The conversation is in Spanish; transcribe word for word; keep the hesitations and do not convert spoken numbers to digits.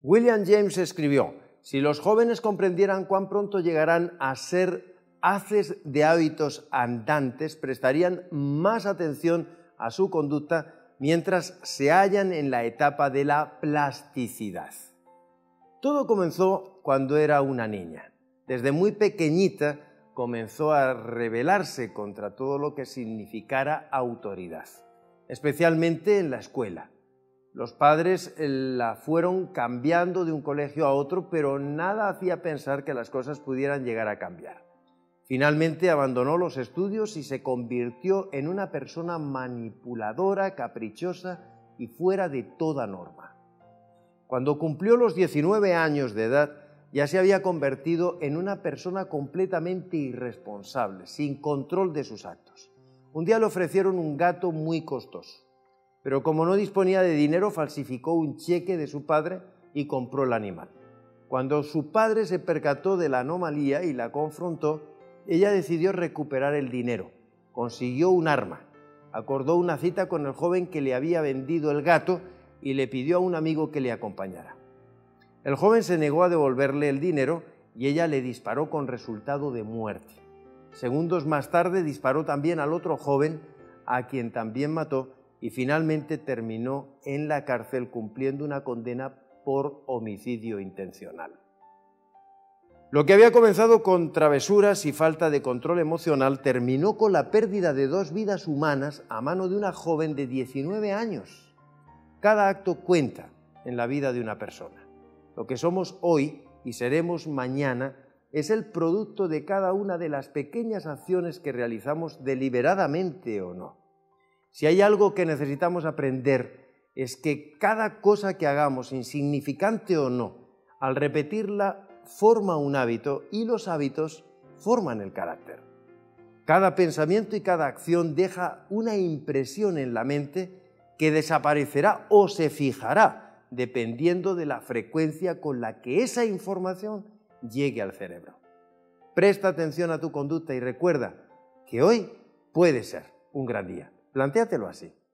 William James escribió: si los jóvenes comprendieran cuán pronto llegarán a ser haces de hábitos andantes, prestarían más atención a su conducta mientras se hallan en la etapa de la plasticidad. Todo comenzó cuando era una niña. Desde muy pequeñita comenzó a rebelarse contra todo lo que significara autoridad, especialmente en la escuela. Los padres la fueron cambiando de un colegio a otro, pero nada hacía pensar que las cosas pudieran llegar a cambiar. Finalmente abandonó los estudios y se convirtió en una persona manipuladora, caprichosa y fuera de toda norma. Cuando cumplió los diecinueve años de edad, ya se había convertido en una persona completamente irresponsable, sin control de sus actos. Un día le ofrecieron un gato muy costoso, pero como no disponía de dinero, falsificó un cheque de su padre y compró el animal. Cuando su padre se percató de la anomalía y la confrontó, ella decidió recuperar el dinero. Consiguió un arma, acordó una cita con el joven que le había vendido el gato y le pidió a un amigo que le acompañara. El joven se negó a devolverle el dinero y ella le disparó con resultado de muerte. Segundos más tarde disparó también al otro joven, a quien también mató, y finalmente terminó en la cárcel cumpliendo una condena por homicidio intencional. Lo que había comenzado con travesuras y falta de control emocional terminó con la pérdida de dos vidas humanas a mano de una joven de diecinueve años. Cada acto cuenta en la vida de una persona. Lo que somos hoy y seremos mañana es el producto de cada una de las pequeñas acciones que realizamos deliberadamente o no. Si hay algo que necesitamos aprender es que cada cosa que hagamos, insignificante o no, al repetirla forma un hábito y los hábitos forman el carácter. Cada pensamiento y cada acción deja una impresión en la mente que desaparecerá o se fijará dependiendo de la frecuencia con la que esa información llegue al cerebro. Presta atención a tu conducta y recuerda que hoy puede ser un gran día. Plantéatelo así.